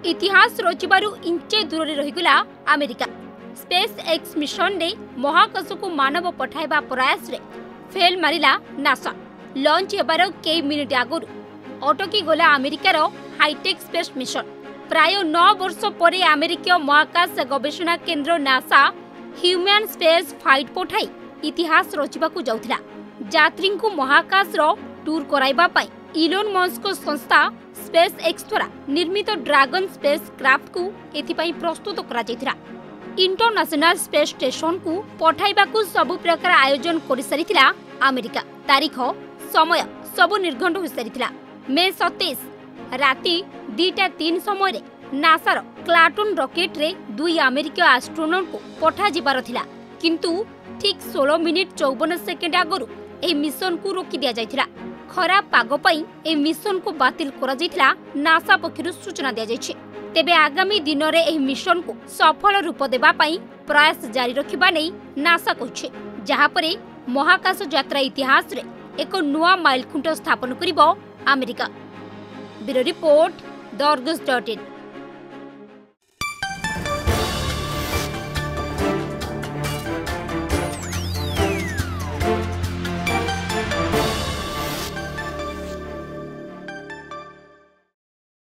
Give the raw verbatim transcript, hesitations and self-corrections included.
इतिहास रचिबारु इंचे दूर रहीगला अमेरिका। स्पेस एक्स मिशन रे महाकाश को मानव पठाइबा प्रयास रे फेल मारिला नासा। लॉन्च हेबार कई मिनिट आगुर अटकी गला अमेरिकार हाईटेक स्पेस मिशन। प्राय नौ वर्ष पर अमेरिकीय महाकाश गवेषणा केन्द्र नासा ह्यूमन स्पेस फ्लाइट पठाई इतिहास रचिबाकू जाउथिला। यात्री को महाकाश रो टूर कराइबा पाई इलोन मस्क संस्था स्पेस एक्स द्वारा निर्मित ड्रैगन स्पेस क्राफ्ट को एथिपाई प्रस्तुत करा जायथिला। इंटरनेशनल स्पेस स्टेशन को पठाइबाकू सबु प्रकार आयोजन करि सारिथिला अमेरिका। तारीख समय सबु निर्घंट हो सारिथिला। मे सत्ताईस राति दुईटा तीन समय नासार क्लाटून रॉकेट रे दुई अमेरिकीय एस्ट्रोनॉट को पठा जिबार थिला, किंतु ठीक सोलह मिनिट चौवन सेकेंड आगरु ए मिशन को रोकी दिया जायथिला। खराब पाग पई ए मिशन को बातिल करा जायथिला नासा पक्षरु सूचना दिया जायछि। तेबे आगामी दिन रे ए मिशन को सफल रूप देबा पई प्रयास जारी रखिबा नै नासा कहछि, जहा परे महाकाश यात्रा इतिहास रे एक नुआ माइलखुंट स्थापन करिबो America. Bureau report the Argus dot in.